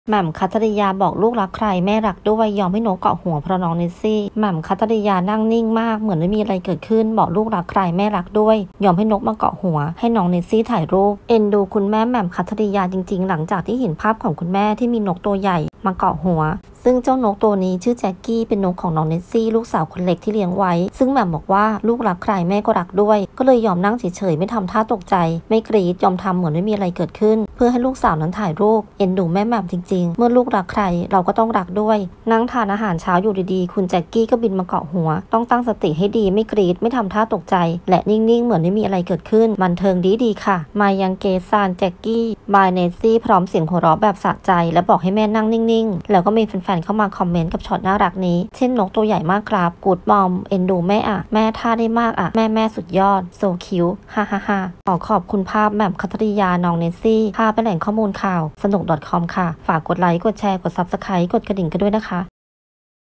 แหม่มคัทริยาบอกลูกรักใครแม่รักด้วยยอมให้นกเกาะหัวเพราะน้องเนสซี่แหม่มคัทริยานั่งนิ่งมากเหมือนไม่มีอะไรเกิดขึ้นบอกลูกรักใครแม่รักด้วยยอมให้นกมาเกาะหัวให้น้องเนสซี่ถ่ายรูปเอ็นดูคุณแม่แหม่มคัทริยาจริงๆหลังจากที่เห็นภาพของคุณแม่ที่มีนกตัวใหญ่มาเกาะหัวซึ่งเจ้านกตัวนี้ชื่อแจ็คกี้เป็นนกของน้องเนสซี่ลูกสาวคนเล็กที่เลี้ยงไว้ซึ่งแหม่มบอกว่าลูกรักใครแม่ก็รักด้วยก็เลยยอมนั่งเฉยๆไม่ทำท่าตกใจไม่กรีดยอมทำเหมือนไม่มีอะไรเกิดขึ้นเพื่อให้ลูกสาวนั้นถ่ายรูปเอ็นดูแม่แหม่มจริงๆเมื่อลูกรักใครเราก็ต้องรักด้วยนั่งทานอาหารเช้าอยู่ดีๆคุณแจ็คกี้ก็บินมาเกาะหัวต้องตั้งสติให้ดีไม่กรีดไม่ทำท่าตกใจและนิ่งๆเหมือนไม่มีอะไรเกิดขึ้นบันเทิงดีๆค่ะมายังเกซานแจ็คกี้บายเนสซี่พร้อมเสียงหัวเราะแบบสะใจและบอกให้แม่นั่งนิ่งๆแล้วก็มีแฟนๆเข้ามาคอมเมนต์กับช็อตน่ารักนี้เช่นนกตัวใหญ่มากครับกูดมอมเอ็นดูแม่อะแม่ท่าได้มากอะแม่สุดยอดโซคิวฮ่าฮ่าฮ่าขอบคุณภาพแหม่มคัทริยาน้องเนสซี่พาไปแหล่งข้อมูลข่าวสนุก .com ค่ะฝากกดไลค์กดแชร์กด Subscribe กดกระดิ่งกันด้วยนะคะ